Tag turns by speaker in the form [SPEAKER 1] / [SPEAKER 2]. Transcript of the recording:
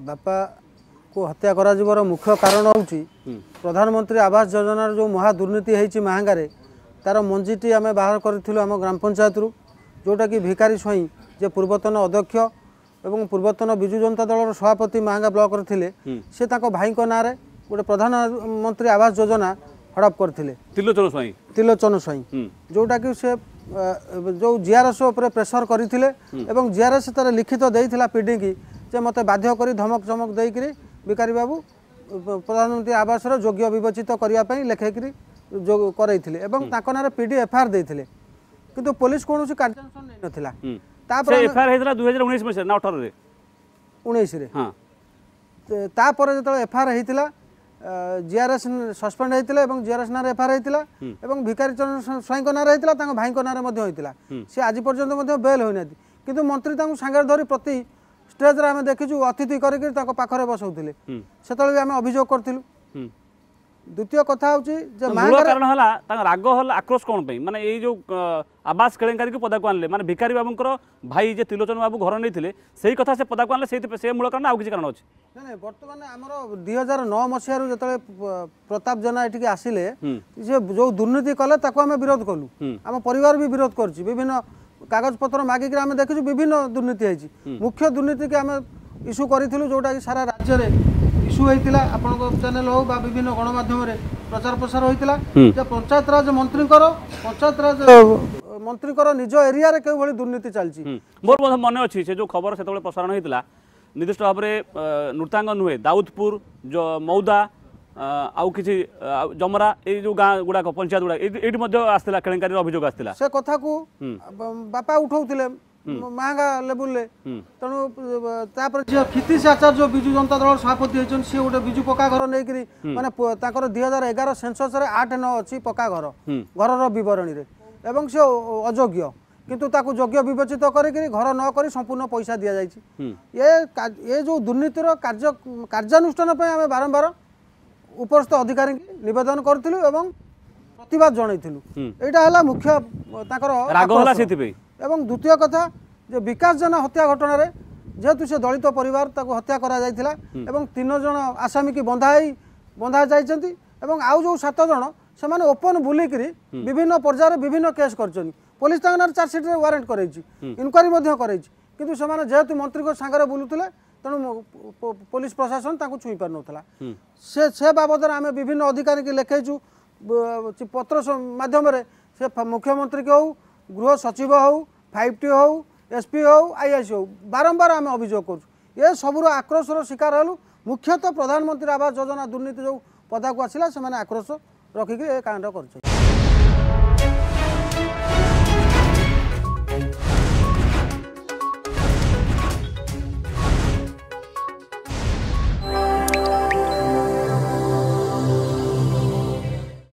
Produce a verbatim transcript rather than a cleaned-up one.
[SPEAKER 1] बापा को हत्या करा जीवर मुख्य कारण होउची प्रधानमंत्री आवास योजना जो महा दुर्नीति होती महांगारे तार मंजीटी आम बाहर करूँ आम ग्राम पंचायत रु जोटा कि भिकारी स्वईं जे पूर्वतन अध्यक्ष एवं पूर्वतन विजु जनता दल सभापति महांगा ब्लॉक थे से भाई ना गोटे प्रधानमंत्री आवास योजना हड़प करते
[SPEAKER 2] त्रिलोचन स्वईं
[SPEAKER 1] त्रिलोचन स्वईं जोटा कि से जो जीआरएस उपर प्रेसर करते एवं जीआरएस तार लिखित देता पीडी की जे मत बाध्य कर धमक चमक देकरी भिकारी बाबू प्रधानमंत्री आवास योग्य विवेचित करने लेखिकी जो करते ना पीडी एफआईआर देते किंतु पुलिस कौन कार्यानुष्ठान नहीं नापर
[SPEAKER 2] एफआईआर दुई हजार उन्नीस मसीह अठारह
[SPEAKER 1] उन्नीस जो एफआईआर होता जीआरएस सस्पेंड होता है जीआरएस ना एफआईआर होता है भिकारी चरण स्वईं ना होता भाई ना होता सी आज पर्यंत बेल होना किंतु मंत्री सांगे धरी प्रति स्टेज आम देखीचु अतिथि करके बसौले से आम अभियोग करूँ द्वितीय कथा
[SPEAKER 2] कारण है राग हल आक्रोश कौन पे माने ये जो आवास केलेंकारी को पदा को आनले माने भिकारी बाबूंकर भाई जे त्रिलोचन बाबू घर नहीं थे सही कथा से पदा को आनले से से मूल कारण आ किसी कारण अच्छे
[SPEAKER 1] नहीं बर्तमान आमर दुई हजार नौ मसीह जो प्रताप जेना ये आसिले जो दुर्नीति कले आम विरोध कलु आम परिवार भी विरोध कर विभिन्न कागज पत्र मागिक आम देखीचु विभिन्न दुर्नीति है मुख्य दुर्नीति की आम इश्यू करूँ जोटा कि सारा राज्य में इश्यू होता आपण चैनल हो विभिन्न गणमाध्यम प्रचार प्रसार होता पंचायत राज मंत्री पंचायत राज मंत्री निज एरिया रे कई दुर्नीति चलती
[SPEAKER 2] मोर मन अच्छी से जो खबर से प्रसारण होता निर्दिष्ट भाव में नृतांग नुहे दाऊदपुर जो मौदा आउ किसी जमरा ये जो गाँ गुड़ाक पंचायत गुड़ा ये आसला केलेंकारी अभियोग आसला
[SPEAKER 1] से कथा को बापा उठाउथिले महंगा लेवल तेणु क्षितिश आचार्य विजु जनता दल सभापति होती सी गोटे विजु पक्का घर नहीं माने दुई हजार एगार सेंसस आठ नौ अच्छी पक्का घर घर बरणी एवं से अयोग्य किंतु ताकू योग्य विवेचित करी घर न करी संपूर्ण पैसा दि जाइए ये ये जो दुर्नीतिर कार्य कार्यानुष्ठान आम बारंबार उपरस्थ अधिकारी निवेदन करूँ एवं प्रतिवाद जनइलु यहाँ मुख्य एवं द्वितीय कथा जो विकास जेना हत्या घटना रे जेहेतु से दलित परिवार ताको हत्या करा जाइथिला एवं तीन जन आसामी की बंधाई बंधा जाइछंती एवं आउ जो सात जन से माने ओपन बुलिकरी विभिन्न पर्यायर विभिन्न केस करछनी पुलिस तांगनार चार्जशीट रे वारंट करैछि इनक्वारी मध्य करैछि किंतु से माने जेहेतु मंत्री को सांगरे बुलुथिले तेणु पुलिस प्रशासन ताको छुई पार नथला से से बाबद आमे विभिन्न अधिकारी के लेखैछु पत्र माध्यम रे से मुख्यमंत्री के हो गृह सचिव हो फाइव टी हो एसपी हो आईआईसी हो बारंबार आम अभियोग कर सबूर आक्रोशर शिकार हलु मुख्यतः प्रधानमंत्री आवास योजना दुर्नीति जो पदा को आसला से आक्रोश रखिक कांड कर।